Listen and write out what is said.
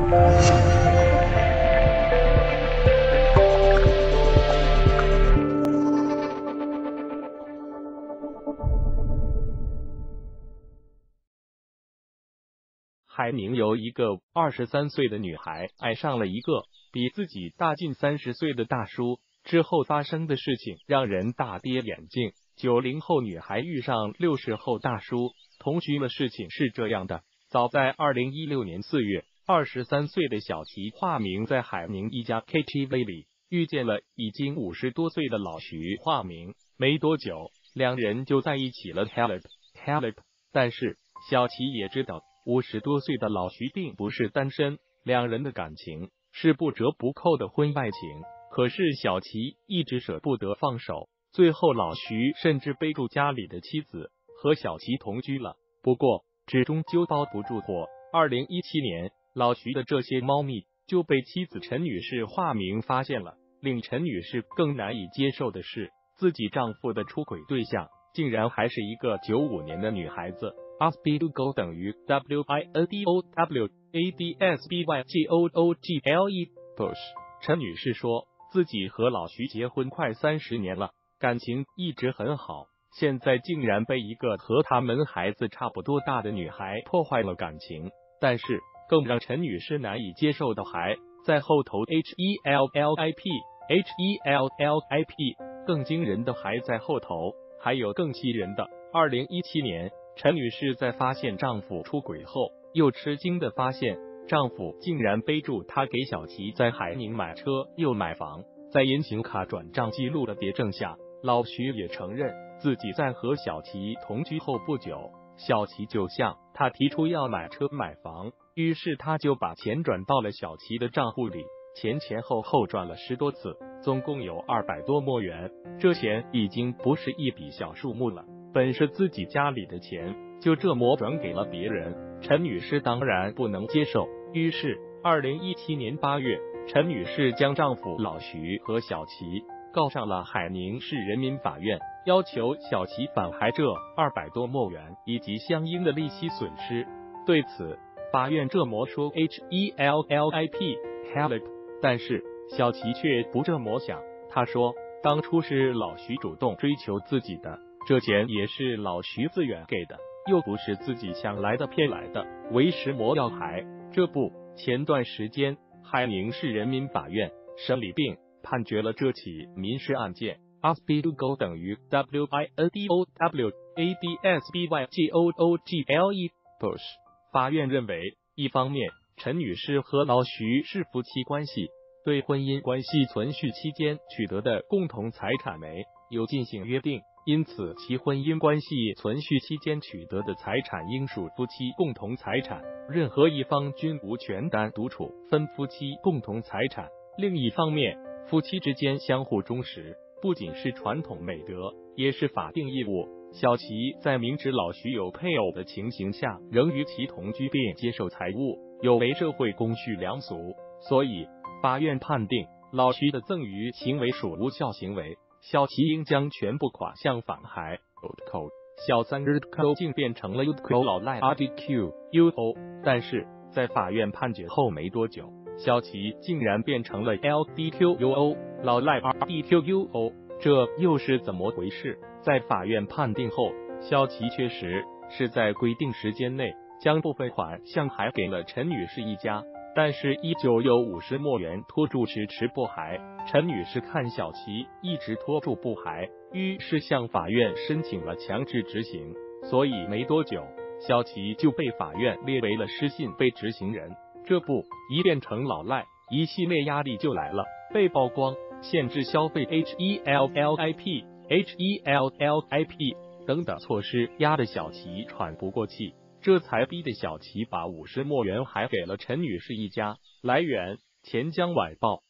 海宁由一个23岁的女孩爱上了一个比自己大近30岁的大叔，之后发生的事情让人大跌眼镜。90后女孩遇上60后大叔同居的事情是这样的：早在2016年4月，23岁的小齐化名在海宁一家 KTV 里遇见了已经50多岁的老徐化名，没多久，两人就在一起了。但是小齐也知道50多岁的老徐并不是单身，两人的感情是不折不扣的婚外情。可是小齐一直舍不得放手，最后老徐甚至背住家里的妻子和小齐同居了。不过这终究包不住火。2017年，老徐的这些猫腻就被妻子陈女士化名发现了。令陈女士更难以接受的是，自己丈夫的出轨对象竟然还是一个95年的女孩子。Adsbygogle 等于 WINDOWADSBYGOOGLE。陈女士说，自己和老徐结婚快30年了，感情一直很好，现在竟然被一个和他们孩子差不多大的女孩破坏了感情。但是更让陈女士难以接受的还在后头。HELLIP，更惊人的还在后头，还有更气人的。2017年，陈女士在发现丈夫出轨后，又吃惊的发现丈夫竟然背住她给小齐在海宁买车又买房。在银行卡转账记录的叠证下，老徐也承认自己在和小齐同居后不久，小齐就向他提出要买车买房，于是他就把钱转到了小齐的账户里，前后转了10多次，总共有200多墨元。这钱已经不是一笔小数目了，本是自己家里的钱，就这么转给了别人。陈女士当然不能接受，于是2017年8月，陈女士将丈夫老徐和小齐告上了海宁市人民法院，要求小齐返还这200多墨元以及相应的利息损失。对此，法院这么说 HELLIP，但是小齐却不这么想。他说，当初是老徐主动追求自己的，这钱也是老徐自愿给的，又不是自己想来的骗来的，为什么要还？这不，前段时间海宁市人民法院审理并判决了这起民事案件。Adsbygogle 等于 WINDOWADSBYGOOGLE。法院认为，一方面，陈女士和老徐是夫妻关系，对婚姻关系存续期间取得的共同财产没有进行约定，因此其婚姻关系存续期间取得的财产应属夫妻共同财产，任何一方均无权单独处分夫妻共同财产。另一方面，夫妻之间相互忠实不仅是传统美德，也是法定义务。小齐在明知老徐有配偶的情形下，仍与其同居并接受财物，有违社会公序良俗，所以法院判定老徐的赠与行为属无效行为，小齐应将全部款项返还。小三 RDQ 竟变成了 UDQ 老赖 RDQ， 但是在法院判决后没多久，小齐竟然变成了 LDQUO 老赖 RDQUO， 这又是怎么回事？在法院判定后，小齐确实是在规定时间内将部分款项还给了陈女士一家，但是依旧有50墨元拖住迟不还。陈女士看小齐一直拖住不还，于是向法院申请了强制执行，所以没多久，小齐就被法院列为了失信被执行人。这不，一变成老赖，一系列压力就来了，被曝光、限制消费 HELLIP 等等措施压得小齐喘不过气，这才逼得小齐把50墨元还给了陈女士一家。来源：钱江晚报。